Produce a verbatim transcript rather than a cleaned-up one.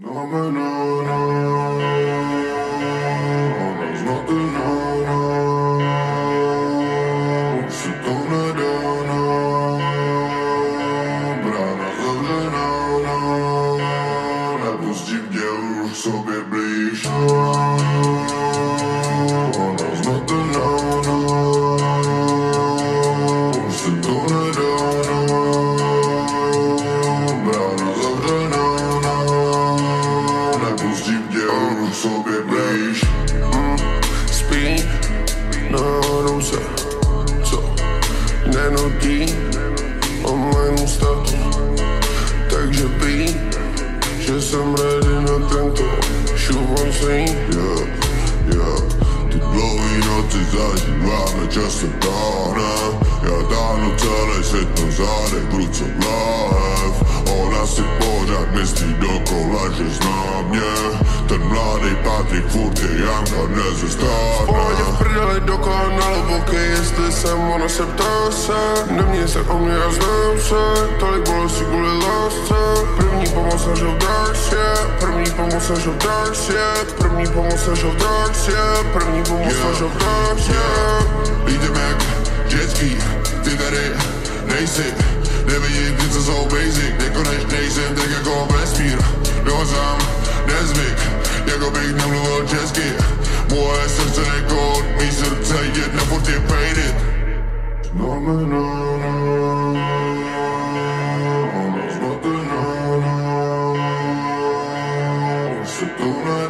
No, no, no, no, ona znovu no, no, už se to nedá, no, brána zavřená, no, nepustím tě už k sobě blíž, no, ona znovu no, no, už se to nedá, no, brána zavřená, nepustím tě už k sobě blíž. mm, Spí, náhodou se, co nenutí o mému statu. Takže ví, že jsem ready na tento šuvan svý. Yeah, yeah, ty dlouhý noci zatím máme čas se táhne. Já táhnu celý svět na zádech, v ruce láhev. Ona si pořád myslí dokola, že zná mě. Ten mladý Patrik furt je Janka, nezestárne. V pohodě v prdeli dokola na hluboké, jestli jsem, ona se ptá se. Neměj se o mě, já znám se, tolik bolestí kvůli lásce. První pomoc než v dark, yeah. První pomoc než v dark, yeah. První pomoc než v dark, yeah. První pomoc než v dark, yeah. Lídem jak jetský, ty tady nejsi. Nevidím ty, co jsou basic, nekonečnej jsem tak jako vesmír. Dozám nezvyk, jako bych nemluvil česky. Moje srdce nekód, mý srdce jedna furt je painted. No, no, no, no, ona znovu no, no, už se to nedá.